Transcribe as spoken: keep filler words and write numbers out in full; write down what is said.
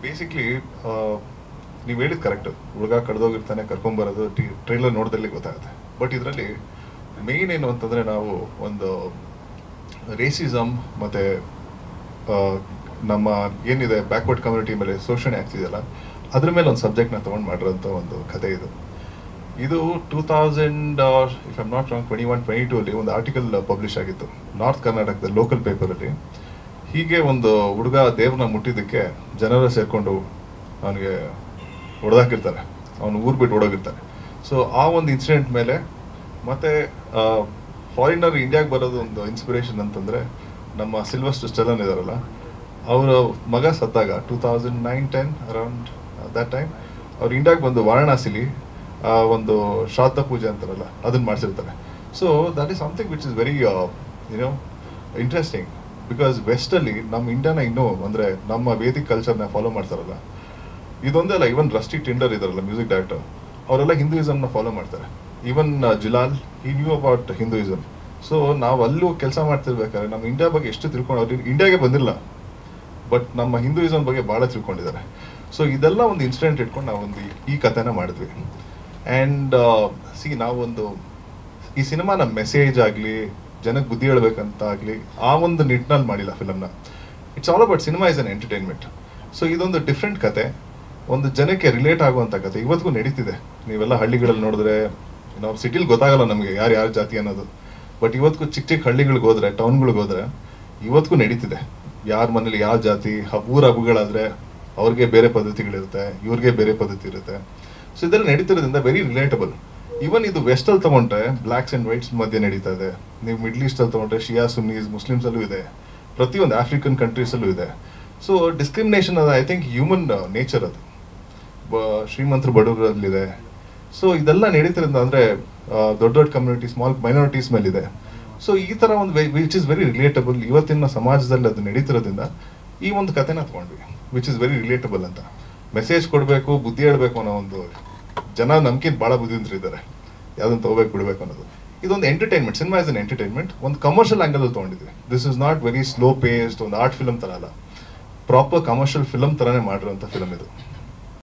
Basically ನೀವು ಹೇಳಿದ್ correct, ಹುಡುಗ ಕಳೆದೋಗಿರ್ತಾನೆ ಕರ್ಕೊಂಬರೋದು ಟಿ ಟ್ರೈಲರ್ ನೋಡಿದಲ್ಲಿ ಗೊತ್ತಾಗುತ್ತೆ. ಬಟ್ ಇದರಲ್ಲಿ ಮೇಯ್ನ್ ಏನು ಅಂತಂದರೆ ನಾವು ಒಂದು ರೇಸಿಸಮ್ ಮತ್ತು ನಮ್ಮ ಏನಿದೆ ಬ್ಯಾಕ್ವರ್ಡ್ ಕಮ್ಯುನಿಟಿ ಮೇಲೆ ಶೋಷಣೆ ಆಗ್ತಿದೆಯಲ್ಲ ಅದ್ರ ಮೇಲೆ ಒಂದು ಸಬ್ಜೆಕ್ಟ್ನ ತೊಗೊಂಡು ಮಾಡಿರೋಂಥ ಒಂದು ಕಥೆ ಇದು. ಇದು two thousand if I'm not wrong twenty one twenty two ಅಲ್ಲಿ ಒಂದು ಆರ್ಟಿಕಲ್ ಪಬ್ಲಿಷ್ ಆಗಿತ್ತು ನಾರ್ತ್ ಕರ್ನಾಟಕದ ಲೋಕಲ್ ಪೇಪರಲ್ಲಿ. ಹೀಗೆ ಒಂದು ಹುಡುಗ ದೇವ್ರನ್ನ ಮುಟ್ಟಿದ್ದಕ್ಕೆ ಜನರ ಸೇರಿಕೊಂಡು ಅವನಿಗೆ ಹೊಡೆದಾಕಿರ್ತಾರೆ, ಅವನು ಊರು ಬಿಟ್ಟು ಹೊಡೋಗಿರ್ತಾನೆ. ಸೊ ಆ ಒಂದು ಇನ್ಸಿಡೆಂಟ್ ಮೇಲೆ ಮತ್ತು ಫಾರಿನರ್ ಇಂಡಿಯಾಗೆ ಬರೋದು ಒಂದು ಇನ್ಸ್ಪಿರೇಷನ್ ಅಂತಂದರೆ ನಮ್ಮ ಸಿಲ್ವಸ್ಟರ್ ಸ್ಟೆಲನ್ ಇದಾರಲ್ಲ, ಅವರ ಮಗ ಸತ್ತಾಗ two thousand nine ten around that time ಅವ್ರು ಇಂಡಿಯಾಗೆ ಬಂದು ವಾರಣಾಸಿಲಿ ಒಂದು ಶ್ರಾದ್ದ ಪೂಜೆ ಅಂತಾರಲ್ಲ ಅದನ್ನು ಮಾಡಿಸಿರ್ತಾರೆ. So that is something which is very you know interesting. Because ವೆಸ್ಟಲ್ಲಿ ನಮ್ಮ ಇಂಡಿಯಾನ ಇನ್ನೂ ಅಂದರೆ ನಮ್ಮ ವೇದಿಕ್ ಕಲ್ಚರ್ನ ಫಾಲೋ ಮಾಡ್ತಾರಲ್ಲ, ಇದೊಂದೇ ಅಲ್ಲ, ಇವನ್ ರಸ್ಟಿ ಟಿಂಡರ್ ಇದಾರಲ್ಲ ಮ್ಯೂಸಿಕ್ ಡೈರೆಕ್ಟರ್, ಅವರೆಲ್ಲ ಹಿಂದೂಯಿಸಮ್ನ ಫಾಲೋ ಮಾಡ್ತಾರೆ. ಈವನ್ ಜಿಲಾಲ್ he knew about Hinduism. So ನಾವು ಅಲ್ಲೂ ಕೆಲಸ ಮಾಡ್ತಿರ್ಬೇಕಾದ್ರೆ ನಮ್ಮ ಇಂಡಿಯಾ ಬಗ್ಗೆ ಎಷ್ಟು ತಿಳ್ಕೊಂಡು, ಅವ್ರು ಇಂಡಿಯಾಗೆ ಬಂದಿಲ್ಲ ಬಟ್ ನಮ್ಮ ಹಿಂದೂಯಿಸಮ್ ಬಗ್ಗೆ ಭಾಳ ತಿಳ್ಕೊಂಡಿದ್ದಾರೆ. ಸೊ ಇದೆಲ್ಲ ಒಂದು ಇನ್ಸಿಡೆಂಟ್ ಇಟ್ಕೊಂಡು ನಾವೊಂದು ಈ ಕಥೆನ ಮಾಡಿದ್ವಿ. ಆ್ಯಂಡ್ ಸಿ ನಾವೊಂದು ಈ ಸಿನಿಮಾನ ಮೆಸೇಜ್ ಆಗಲಿ ಜನಕ್ಕೆ ಬುದ್ಧಿ ಹೇಳ್ಬೇಕಂತ ಆಗಲಿ ಆ ಒಂದು ನಿಟ್ಟಿನಲ್ಲಿ ಮಾಡಿಲ್ಲ ಫಿಲಮ್ನ. It's all about cinema is an entertainment. So ಇದೊಂದು ಡಿಫ್ರೆಂಟ್ ಕತೆ, ಒಂದು ಜನಕ್ಕೆ ರಿಲೇಟ್ ಆಗುವಂಥ ಕತೆ ಇವತ್ತಿಗೂ ನಡೀತಿದೆ. ನೀವೆಲ್ಲ ಹಳ್ಳಿಗಳಲ್ಲಿ ನೋಡಿದ್ರೆ, ನಾವು ಸಿಟಿಲಿ ಗೊತ್ತಾಗಲ್ಲ ನಮಗೆ ಯಾರು ಯಾರ ಜಾತಿ ಅನ್ನೋದು, ಬಟ್ ಇವತ್ತಿಗೂ ಚಿಕ್ಕ ಚಿಕ್ಕ ಹಳ್ಳಿಗಳಿಗೆ ಹೋದ್ರೆ, ಟೌನ್ಗಳಿಗೆ ಹೋದ್ರೆ ಇವತ್ತಿಗೂ ನಡೀತಿದೆ. ಯಾರ ಮನೇಲಿ ಯಾವ ಜಾತಿ, ಊರ ಹಬ್ಬಗಳಾದರೆ ಅವ್ರಿಗೆ ಬೇರೆ ಪದ್ಧತಿಗಳಿರುತ್ತೆ, ಇವ್ರಿಗೆ ಬೇರೆ ಪದ್ಧತಿ ಇರುತ್ತೆ. ಸೊ ಇದೆಲ್ಲ ನಡೀತಿರೋದ್ರಿಂದ ವೆರಿ ರಿಲೇಟಬಲ್. ಇವನ್ ಇದು ವೆಸ್ಟಲ್ಲಿ ತೊಗೊಂಡ್ರೆ ಬ್ಲ್ಯಾಕ್ಸ್ ಆ್ಯಂಡ್ ವೈಟ್ಸ್ ಮಧ್ಯೆ ನಡೀತಾ ಇದೆ, ನೀವು ಮಿಡ್ಲ್ ಈಸ್ಟಲ್ಲಿ ತೊಗೊಂಡ್ರೆ ಶಿಯಾ ಸುನ್ನೀಸ್ ಮುಸ್ಲಿಮ್ಸಲ್ಲೂ ಇದೆ, ಪ್ರತಿಯೊಂದು ಆಫ್ರಿಕನ್ ಕಂಟ್ರೀಸಲ್ಲೂ ಇದೆ. ಸೊ ಡಿಸ್ಕ್ರಿಮಿನೇಷನ್ ಅದು ಐ ಥಿಂಕ್ ಹ್ಯೂಮನ್ ನೇಚರ್, ಅದು ಶ್ರೀಮಂತರು ಬಡವರಲ್ಲಿದೆ. ಸೊ ಇದೆಲ್ಲ ನಡೀತಿರೋದ್ರಿಂದ ಅಂದರೆ ದೊಡ್ಡ ದೊಡ್ಡ ಕಮ್ಯುನಿಟಿ ಸ್ಮಾಲ್ ಮೈನಾರಿಟೀಸ್ ಮೇಲಿದೆ. ಸೊ ಈ ಥರ ಒಂದು ವಿಚ್ ಇಸ್ ವೆರಿ ರಿಲೇಟಬಲ್ ಇವತ್ತಿನ ಸಮಾಜದಲ್ಲಿ ಅದು ನಡೀತಿರೋದ್ರಿಂದ ಈ ಒಂದು ಕಥೆನ ತೊಗೊಂಡ್ವಿ ವಿಚ್ ಇಸ್ ವೆರಿ ರಿಲೇಟಬಲ್ ಅಂತ. ಮೆಸೇಜ್ ಕೊಡಬೇಕು, ಬುದ್ಧಿ ಹೇಳಬೇಕು ಅನ್ನೋ ಒಂದು ಜನ ನಮ್ಗಿಂತ ಭಾಳ ಬುದ್ಧಿವಂತರಿದ್ದಾರೆ, ಯಾವುದನ್ನು ತೊಗೋಬೇಕು ಬಿಡಬೇಕು ಅನ್ನೋದು. ಇದೊಂದು entertainment, cinema is an entertainment. ಒಂದು ಕಮರ್ಷಿಯಲ್ ಆ್ಯಂಗಲ್ ತೊಗೊಂಡಿದ್ವಿ. This is not very slow paced ಒಂದು ಆರ್ಟ್ ಫಿಲಮ್ ಥರ ಅಲ್ಲ, ಪ್ರಾಪರ್ ಕಮರ್ಷಿಯಲ್ ಫಿಲಮ್ ಥರನೇ ಮಾಡಿರೋಂಥ ಫಿಲಮ್ ಇದು.